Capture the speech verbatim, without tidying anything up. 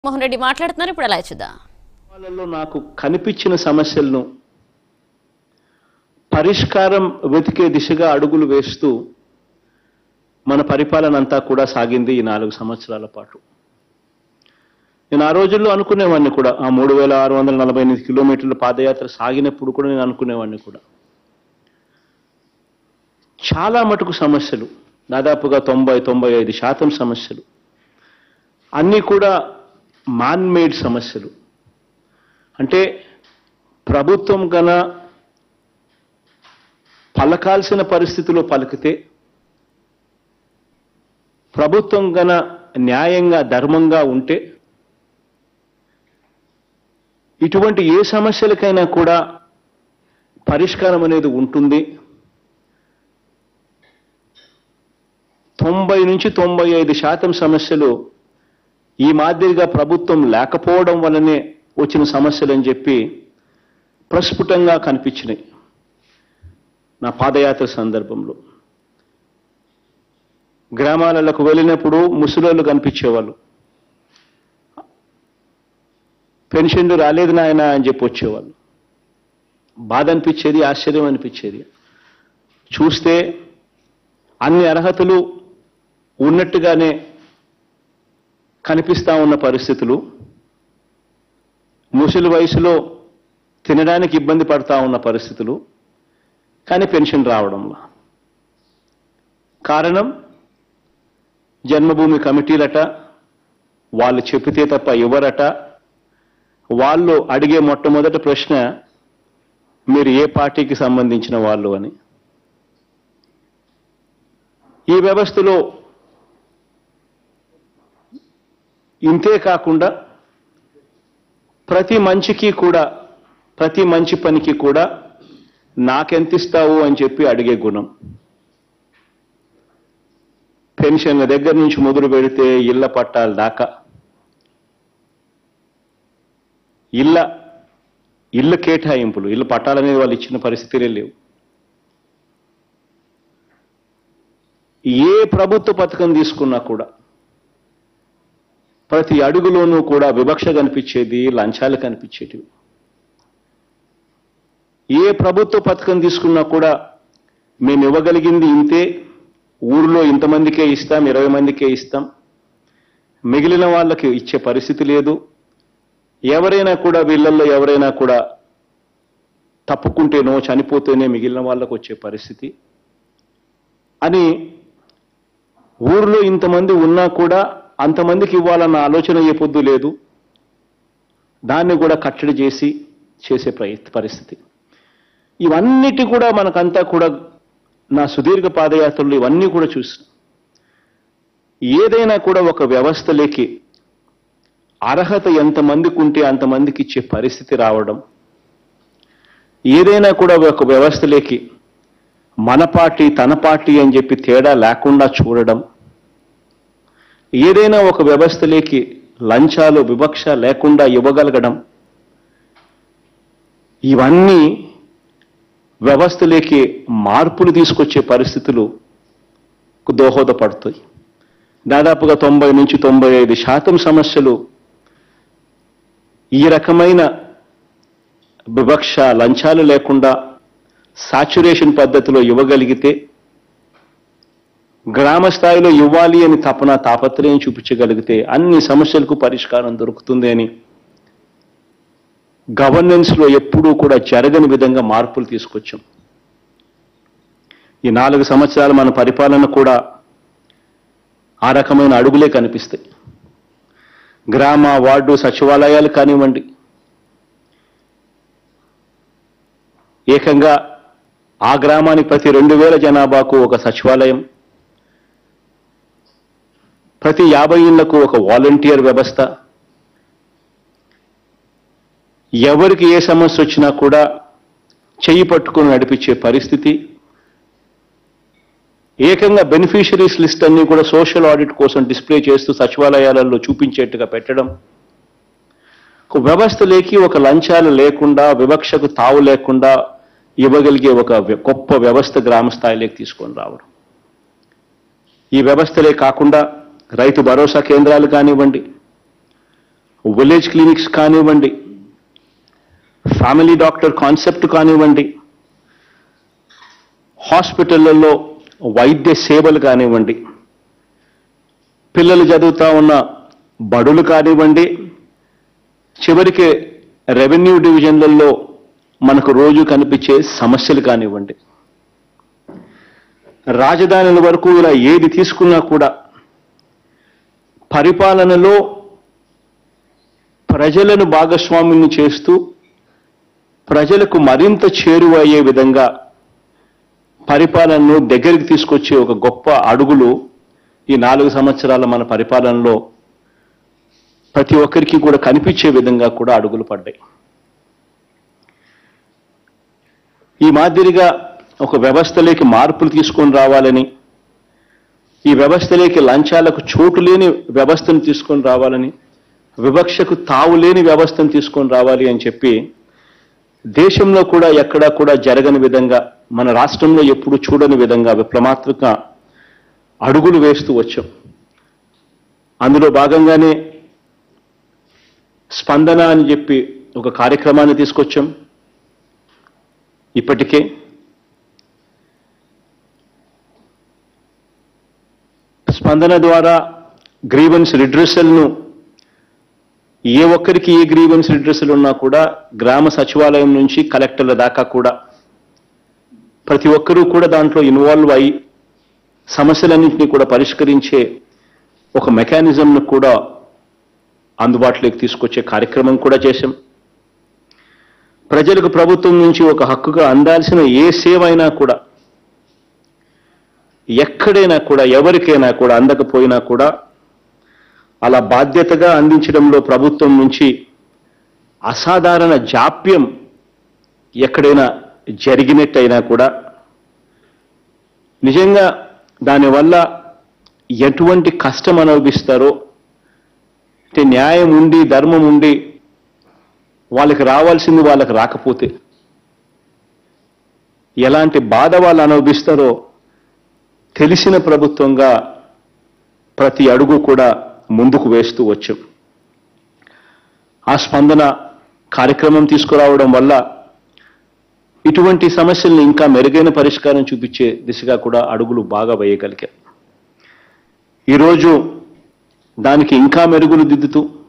మోహన్ రెడ్డి మాట్లాడుతున్నారు. ఇప్పుడు అలా చూద్దాం. వాళ్ళలో నాకు కనిపించిన సమస్యలను పరిష్కారం వెతికే దిశగా అడుగులు వేస్తూ మన పరిపాలన అంతా కూడా సాగింది ఈ నాలుగు సంవత్సరాల పాటు. నేను ఆ రోజుల్లో అనుకునేవాడిని కూడా, ఆ మూడు వేల ఆరు వందల నలభై ఎనిమిది కిలోమీటర్ల పాదయాత్ర సాగినప్పుడు కూడా నేను అనుకునేవాడిని కూడా, చాలా మటుకు సమస్యలు, దాదాపుగా తొంభై తొంభై ఐదు శాతం సమస్యలు అన్నీ కూడా మ్యాన్ మేడ్ సమస్యలు. అంటే ప్రభుత్వం గన పలకాల్సిన పరిస్థితిలో పలికితే, ప్రభుత్వం గన న్యాయంగా ధర్మంగా ఉంటే ఇటువంటి ఏ సమస్యలకైనా కూడా పరిష్కారం అనేది ఉంటుంది. తొంభై నుంచి తొంభై ఐదు శాతం సమస్యలు ఈ మాదిరిగా ప్రభుత్వం లేకపోవడం వల్లనే వచ్చిన సమస్యలు అని చెప్పి ప్రస్ఫుటంగా కనిపించినాయి నా పాదయాత్ర సందర్భంలో. గ్రామాలకు వెళ్ళినప్పుడు ముసలోళ్ళు కనిపించేవాళ్ళు, పెన్షన్లు రాలేదు నాయన అని చెప్పి వచ్చేవాళ్ళు. బాధ అనిపించేది, ఆశ్చర్యం అనిపించేది. చూస్తే అన్ని అర్హతలు ఉన్నట్టుగానే కనిపిస్తా ఉన్న పరిస్థితులు, ముసలి వయసులో తినడానికి ఇబ్బంది పడతా ఉన్న పరిస్థితులు, కానీ పెన్షన్ రావడంలా. కారణం జన్మభూమి కమిటీలట, వాళ్ళు చెప్పితే తప్ప ఇవ్వరట. వాళ్ళు అడిగే మొట్టమొదటి ప్రశ్న, మీరు ఏ పార్టీకి సంబంధించిన వాళ్ళు అని. ఈ వ్యవస్థలో ఇంతే కాకుండా ప్రతి మంచికి కూడా, ప్రతి మంచి పనికి కూడా నాకెంతిస్తావు అని చెప్పి అడిగే గుణం. పెన్షన్ల దగ్గర నుంచి మొదలు పెడితే ఇళ్ల పట్టాల దాకా, ఇళ్ళ ఇళ్ళ కేటాయింపులు, ఇళ్ళ పట్టాలనేది వాళ్ళు ఇచ్చిన పరిస్థితులే లేవు. ఏ ప్రభుత్వ పథకం తీసుకున్నా కూడా ప్రతి అడుగులోనూ కూడా వివక్ష కనిపించేది, లంచాలు కనిపించేటివి. ఏ ప్రభుత్వ పథకం తీసుకున్నా కూడా మేము ఇవ్వగలిగింది ఇంతే, ఊరిలో ఇంతమందికే ఇస్తాం, ఇరవై మందికే ఇస్తాం, మిగిలిన వాళ్ళకి ఇచ్చే పరిస్థితి లేదు. ఎవరైనా కూడా వీళ్ళల్లో ఎవరైనా కూడా తప్పుకుంటేనో చనిపోతేనే మిగిలిన వాళ్ళకు వచ్చే పరిస్థితి అని, ఊరిలో ఇంతమంది ఉన్నా కూడా అంతమందికి ఇవ్వాలన్న ఆలోచన ఏ పొద్దు లేదు. దాన్ని కూడా కట్టడి చేసి చేసే పరిస్థితి. ఇవన్నిటి కూడా మనకంతా కూడా నా సుదీర్ఘ పాదయాత్రలు ఇవన్నీ కూడా చూసాం. ఏదైనా కూడా ఒక వ్యవస్థలోకి అర్హత ఎంతమందికి ఉంటే అంతమందికి ఇచ్చే పరిస్థితి రావడం, ఏదైనా కూడా ఒక వ్యవస్థలోకి మన పార్టీ తన పార్టీ అని చెప్పి తేడా లేకుండా చూడడం, ఏదైనా ఒక వ్యవస్థలోకి లంచాలు వివక్ష లేకుండా ఇవ్వగలగడం, ఇవన్నీ వ్యవస్థలోకి మార్పులు తీసుకొచ్చే పరిస్థితులు దోహదపడుతాయి. దాదాపుగా తొంభై నుంచి తొంభై ఐదు శాతం సమస్యలు ఈ రకమైన వివక్ష లంచాలు లేకుండా సాచ్యురేషన్ పద్ధతిలో ఇవ్వగలిగితే, గ్రామ స్థాయిలో ఇవ్వాలి అని తపన తాపత్రయం చూపించగలిగితే అన్ని సమస్యలకు పరిష్కారం దొరుకుతుంది అని గవర్నెన్స్లో ఎప్పుడూ కూడా జరగని విధంగా మార్పులు తీసుకొచ్చాం. ఈ నాలుగు సంవత్సరాలు మన పరిపాలన కూడా ఆ రకమైన అడుగులే కనిపిస్తాయి. గ్రామ వార్డు సచివాలయాలు కానివ్వండి, ఏకంగా ఆ గ్రామానికి ప్రతి రెండు వేల జనాభాకు ఒక సచివాలయం, ప్రతి యాభై ఇళ్లకు ఒక వాలంటీర్ వ్యవస్థ, ఎవరికి ఏ సమస్య వచ్చినా కూడా చెయ్యి పట్టుకుని నడిపించే పరిస్థితి, ఏకంగా బెనిఫిషరీస్ లిస్ట్ అన్ని కూడా సోషల్ ఆడిట్ కోసం డిస్ప్లే చేస్తూ సచివాలయాలలో చూపించేట్టుగా పెట్టడం, ఒక వ్యవస్థలోకి ఒక లంచాలు లేకుండా వివక్షకు తావు లేకుండా ఇవ్వగలిగే ఒక గొప్ప వ్యవస్థ గ్రామ స్థాయిలోకి తీసుకొని రావడం. ఈ వ్యవస్థలే కాకుండా రైతు భరోసా కేంద్రాలు కానివ్వండి, విలేజ్ క్లినిక్స్ కానివ్వండి, ఫ్యామిలీ డాక్టర్ కాన్సెప్ట్ కానివ్వండి, హాస్పిటళ్లలో వైద్య సేవలు కానివ్వండి, పిల్లలు చదువుతా ఉన్న బడులు కానివ్వండి, చివరికి రెవెన్యూ డివిజన్లలో మనకు రోజు కనిపించే సమస్యలు కానివ్వండి, రాజధానుల వరకు ఇలా ఏది తీసుకున్నా కూడా పరిపాలనలో ప్రజలను భాగస్వామ్యం చేస్తూ ప్రజలకు మరింత చేరువ అయ్యే విధంగా పరిపాలనను దగ్గరికి తీసుకొచ్చే ఒక గొప్ప అడుగులు ఈ నాలుగు సంవత్సరాల మన పరిపాలనలో ప్రతి ఒక్కరికి కూడా కనిపించే విధంగా కూడా అడుగులు పడ్డాయి. ఈ మాదిరిగా ఒక వ్యవస్థలోకి మార్పులు తీసుకొని రావాలని, ఈ వ్యవస్థలోకి లంచాలకు చోటు లేని వ్యవస్థను తీసుకొని రావాలని, వివక్షకు తావు లేని వ్యవస్థను తీసుకొని రావాలి అని చెప్పి దేశంలో కూడా ఎక్కడా కూడా జరగని విధంగా, మన రాష్ట్రంలో ఎప్పుడు చూడని విధంగా విప్లవాత్మక అడుగులు వేస్తూ వచ్చాం. అందులో భాగంగానే స్పందన అని చెప్పి ఒక కార్యక్రమాన్ని తీసుకొచ్చాం. ఇప్పటికే స్పందన ద్వారా గ్రీవెన్స్ రిడ్రెసల్ను, ఏ ఒక్కరికి ఏ గ్రీవెన్స్ రిడ్రెసల్ ఉన్నా కూడా గ్రామ సచివాలయం నుంచి కలెక్టర్ల దాకా కూడా ప్రతి ఒక్కరూ కూడా దాంట్లో ఇన్వాల్వ్ అయ్యి సమస్యలన్నింటినీ కూడా పరిష్కరించే ఒక మెకానిజంను కూడా అందుబాటులోకి తీసుకొచ్చే కార్యక్రమం కూడా చేశాం. ప్రజలకు ప్రభుత్వం నుంచి ఒక హక్కుగా అందాల్సిన ఏ సేవ అయినా కూడా, ఎక్కడైనా కూడా, ఎవరికైనా కూడా అందకపోయినా కూడా అలా బాధ్యతగా అందించడంలో ప్రభుత్వం నుంచి అసాధారణ జాప్యం ఎక్కడైనా జరిగినట్టయినా కూడా నిజంగా దానివల్ల ఎటువంటి కష్టం అనుభవిస్తారో, అంటే న్యాయం ఉండి ధర్మం ఉండి వాళ్ళకి రావాల్సింది వాళ్ళకి రాకపోతే ఎలాంటి బాధ వాళ్ళు అనుభవిస్తారో తెలిసిన ప్రభుత్వంగా ప్రతి అడుగు కూడా ముందుకు వేస్తూ వచ్చాం. ఆ స్పందన కార్యక్రమం తీసుకురావడం వల్ల ఇటువంటి సమస్యల్ని ఇంకా మెరుగైన పరిష్కారం చూపించే దిశగా కూడా అడుగులు బాగా వేయగలిగాం. ఈరోజు దానికి ఇంకా మెరుగులు దిద్దుతూ